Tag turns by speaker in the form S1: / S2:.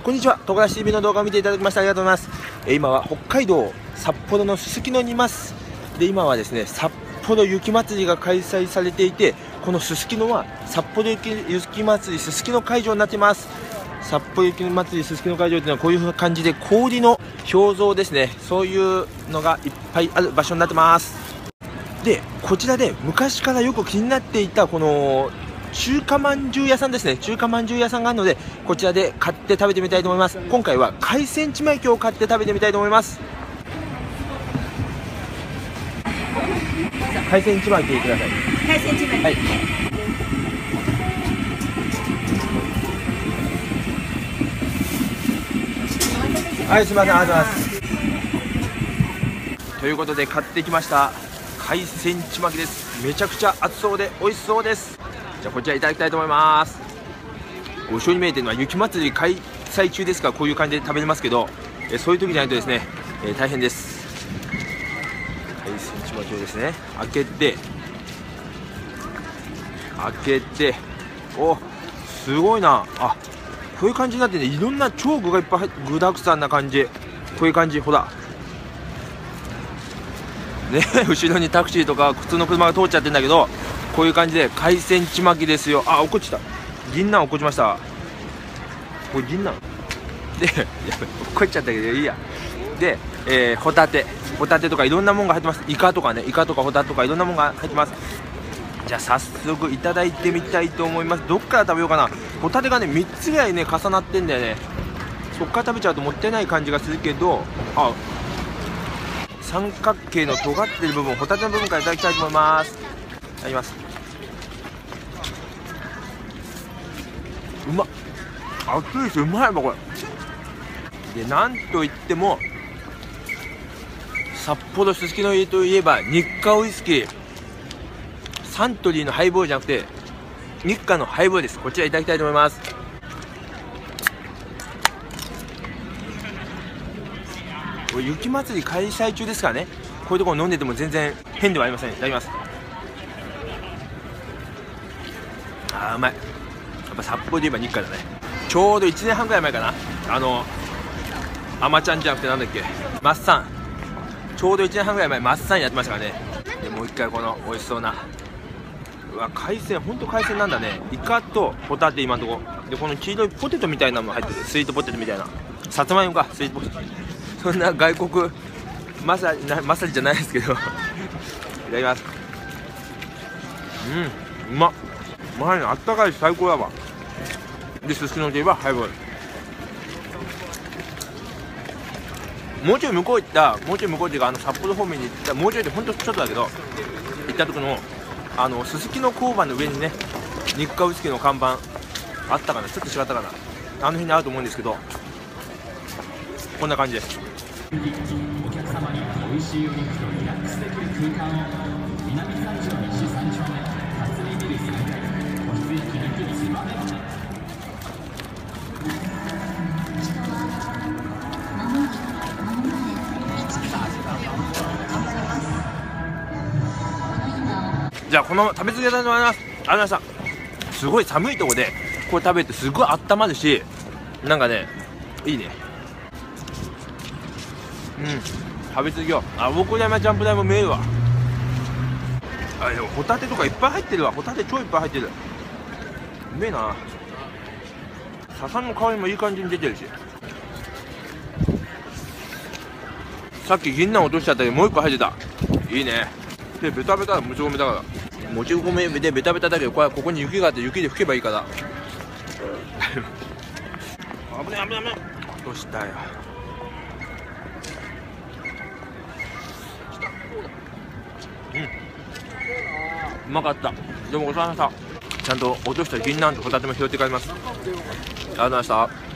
S1: こんにちは、とがらし TV の動画を見ていただきましてありがとうございます。今は北海道札幌のすすきのにいます。で、今はですね、札幌雪まつりが開催されていて、このすすきのは札幌雪まつりすすきの会場になっています。札幌雪まつりすすきの会場というのはこういう感じで氷の表像ですね、そういうのがいっぱいある場所になってます。で、こちらで昔からよく気になっていたこの中華まんじゅう屋さんですね、中華まんじゅう屋さんがあるので、こちらで買って食べてみたいと思います。今回は海鮮ちまきを買って食べてみたいと思います。海鮮ちまきください。
S2: 海鮮ちまき、
S1: はい、はい、すみません、ありがとうございます。ということで買ってきました海鮮ちまきです。めちゃくちゃ熱そうで美味しそうです。じゃあこちらいただきたいと思います。後ろに見えてるのは雪まつり開催中ですからこういう感じで食べれますけど、そういう時じゃないとですね、大変です。海鮮ちまきをですね開けて、お、すごいなあ。こういう感じになってね、いろんな超具がいっぱい入って具だくさんな感じ。こういう感じ、ほらね、後ろにタクシーとか普通の車が通っちゃってるんだけど、こういう感じで海鮮ちまきですよ。あ、落っこちた、銀杏落っこちました。これ銀杏でやべ、落っこっちゃったけどいいや。で、ホタテとかいろんなものが入ってます。イカとかホタテとかいろんなものが入ってます。じゃあ早速いただいてみたいと思います。どっから食べようかな。ホタテがね3つぐらいね重なってんだよね。そっから食べちゃうともったいない感じがするけど、あ、三角形の尖ってる部分、ホタテの部分からいただきたいと思います。いただきます。うまっ、熱いしうまいわこれ。で、なんといっても札幌すすきのといえば日課ウイスキー、サントリーのハイボールじゃなくて日課のハイボールです。こちらいただきたいと思います。これ雪まつり開催中ですからね、こういうところ飲んでても全然変ではありません。いただきます。あー、うまい。やっぱ札幌で言えば日課だね。ちょうど1年半ぐらい前かな、あまちゃんじゃなくてなんだっけ、マッサン、ちょうど1年半ぐらい前マッサンやってましたからね。でもう一回この美味しそうな、うわ、海鮮、ほんと海鮮なんだね。イカとホタテ今のとこで、この黄色いポテトみたいなのも入ってる、スイートポテトみたいな、さつまいもか、スイートポテト、そんな外国まさりじゃないですけどいただきます。うまっ、うまいね、あったかいし最高だわ。で、すすきのといえばハイボール。もうちょい向こうっていうか札幌方面に行った、もうちょいでほんとちょっとだけど行った時のすすきの交番の上にね日課ウイスキーの看板あったかな、ちょっと違ったかな、あの辺にあると思うんですけど、こんな感じです。
S3: お客様に美味しいお肉とリラックスできる空間を南三条西3丁目辰巳ビル3階星駅につばめ。
S1: じゃあこの食べ続けたいと思います。ありがとうございました。すごい寒いところでこれ食べてすごい温まるし、なんかねいいね。食べ続けよう。あ、僕山ジャンプ台も見えるわ。あ、でもホタテとかいっぱい入ってるわ。ホタテ超いっぱい入ってる。うめえな。笹の香りもいい感じに出てるし、さっき銀杏落としちゃったけどもう一個入ってた。いいね。で、ベタベタ、もち米だからもち米でベタベタだけど、ここに雪があって雪で拭けばいいから危ない危ない危ない、落としたよ。うまかった。でもごちそうさまでした。ちゃんと落とした銀杏とホタテも拾って帰ります。ありがとうございました。